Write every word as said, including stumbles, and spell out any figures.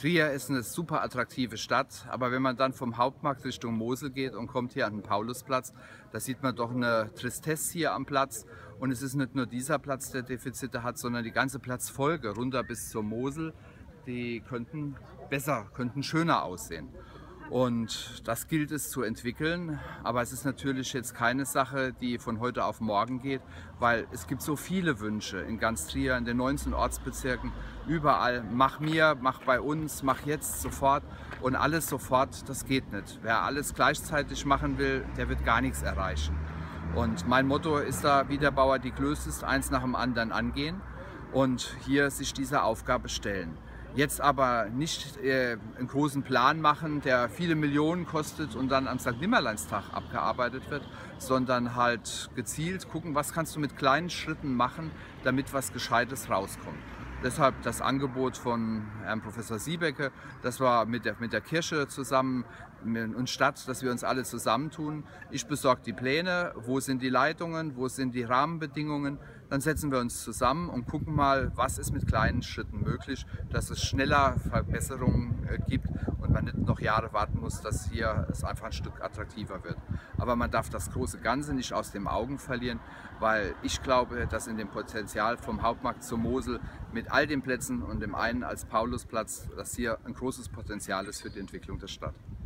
Trier ist eine super attraktive Stadt, aber wenn man dann vom Hauptmarkt Richtung Mosel geht und kommt hier an den Paulusplatz, da sieht man doch eine Tristesse hier am Platz. Und es ist nicht nur dieser Platz, der Defizite hat, sondern die ganze Platzfolge runter bis zur Mosel, die könnten besser, könnten schöner aussehen. Und das gilt es zu entwickeln, aber es ist natürlich jetzt keine Sache, die von heute auf morgen geht, weil es gibt so viele Wünsche in ganz Trier, in den neunzehn Ortsbezirken, überall. Mach mir, mach bei uns, mach jetzt, sofort und alles sofort, das geht nicht. Wer alles gleichzeitig machen will, der wird gar nichts erreichen. Und mein Motto ist da, wie der Bauer die Klöße ist, eins nach dem anderen angehen und hier sich dieser Aufgabe stellen. Jetzt aber nicht äh, einen großen Plan machen, der viele Millionen kostet und dann am Sankt Nimmerleinstag abgearbeitet wird, sondern halt gezielt gucken, was kannst du mit kleinen Schritten machen, damit was Gescheites rauskommt. Deshalb das Angebot von Herrn Professor Siebecke, das war mit der, mit der Kirche zusammen und Stadt, dass wir uns alle zusammentun. Ich besorge die Pläne, wo sind die Leitungen, wo sind die Rahmenbedingungen. Dann setzen wir uns zusammen und gucken mal, was ist mit kleinen Schritten möglich, dass es schneller Verbesserungen gibt und man nicht noch Jahre warten muss, dass hier es einfach ein Stück attraktiver wird. Aber man darf das große Ganze nicht aus den Augen verlieren, weil ich glaube, dass in dem Potenzial vom Hauptmarkt zur Mosel mit all den Plätzen und dem einen als Paulusplatz, dass hier ein großes Potenzial ist für die Entwicklung der Stadt.